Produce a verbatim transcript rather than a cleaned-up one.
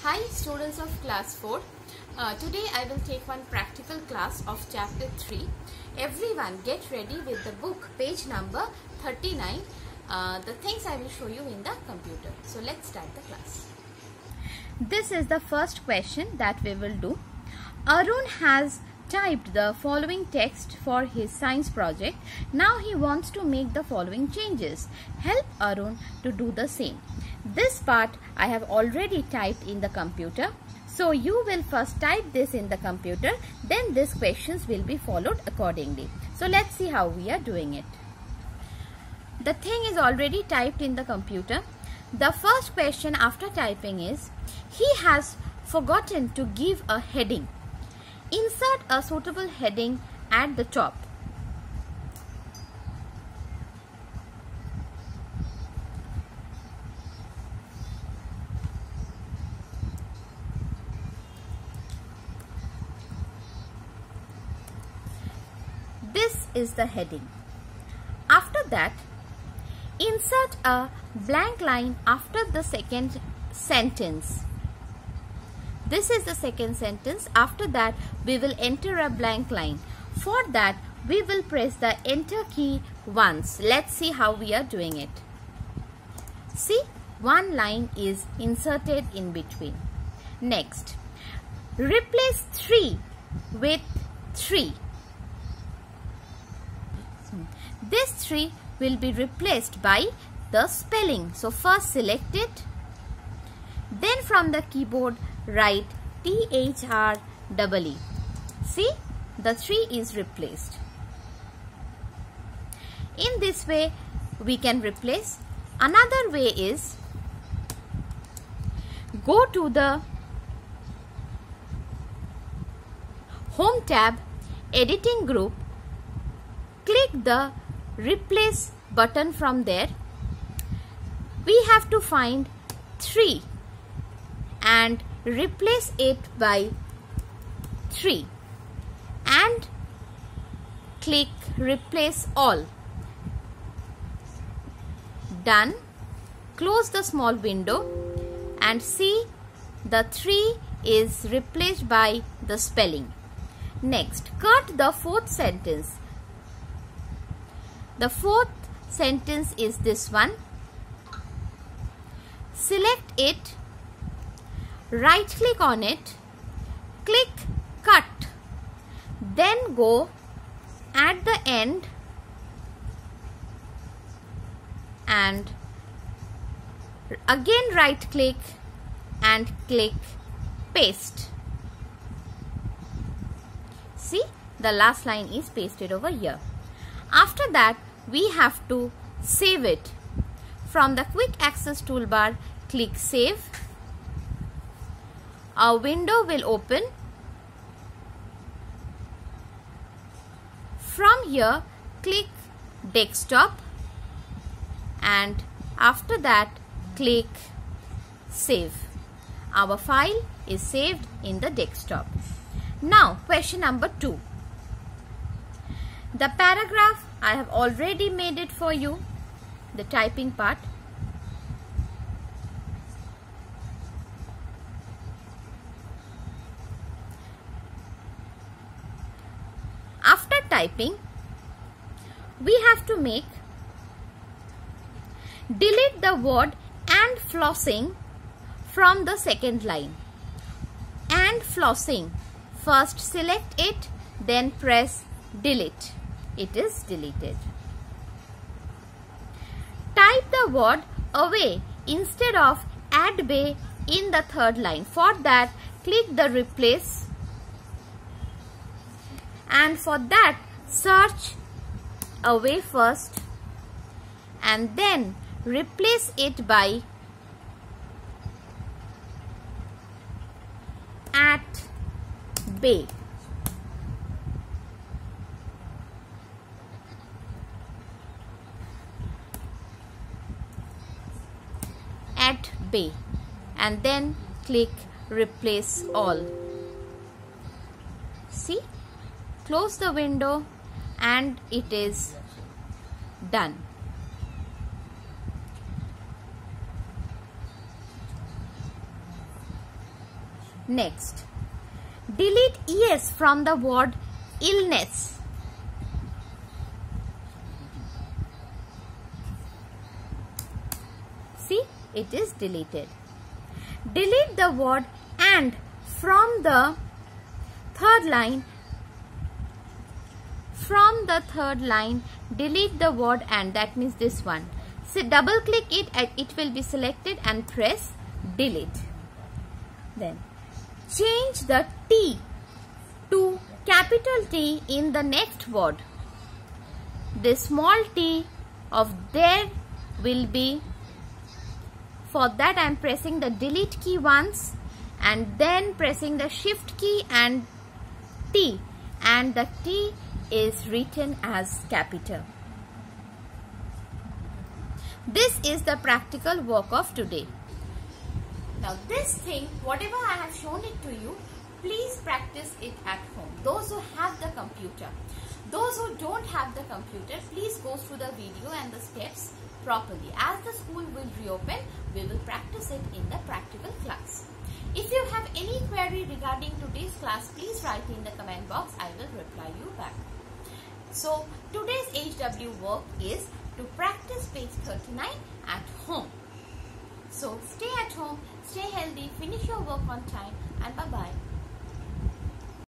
Hi students of class four. Uh, today I will take one practical class of chapter three. Everyone get ready with the book, page number thirty-nine. Uh, the things I will show you in the computer. So let's start the class. This is the first question that we will do. Arun has typed the following text for his science project. Now he wants to make the following changes. Help Arun to do the same. This part I have already typed in the computer. So you will first type this in the computer, then these questions will be followed accordingly. So let's see how we are doing it. The thing is already typed in the computer. The first question after typing is, he has forgotten to give a heading. Insert a suitable heading at the top. This is the heading. After that, insert a blank line after the second sentence. This is the second sentence. After that, we will enter a blank line. For that, we will press the enter key once. Let's see how we are doing it. See, one line is inserted in between. Next, replace three with three. This three will be replaced by the spelling. So first select it. Then from the keyboard write T H R E E. See, the three is replaced. In this way we can replace. Another way is, go to the Home tab, Editing group, click the Replace button. From there we have to find three and replace it by three and click Replace All. Done. Close the small window and see the three is replaced by the spelling. Next, cut the fourth sentence. The fourth sentence is this one. Select it, right click on it, click cut, then go at the end and again right click and click paste. See, the last line is pasted over here. After that, we have to save it. From the quick access toolbar, click save. A window will open. From here, click desktop and after that click save. Our file is saved in the desktop. Now question number two. The paragraph I have already made it for you, the typing part. After typing, we have to make, delete the word and flossing from the second line. And flossing, first select it, then press delete. It is deleted. Type the word away instead of at bay in the third line. For that, click the replace and for that search away first and then replace it by at bay. At bay and then click Replace All. See, close the window and it is done. Next, delete es from the word illness. See, it is deleted. Delete the word and from the third line. From the third line, delete the word and, that means this one. So double click it and it will be selected and press delete. Then change the T to capital T in the next word. The small t of there will be, for that I am pressing the delete key once and then pressing the shift key and T, and the T is written as capital. This is the practical work of today. Now this thing, whatever I have shown it to you, please practice it at home. Those who have the computer. Those who don't have the computer, please go through the video and the steps properly. As the school will reopen, we will practice it in the practical class. If you have any query regarding today's class, please write in the comment box. I will reply you back. So today's H W work is to practice page thirty-nine at home. So stay at home, stay healthy, finish your work on time, and bye-bye.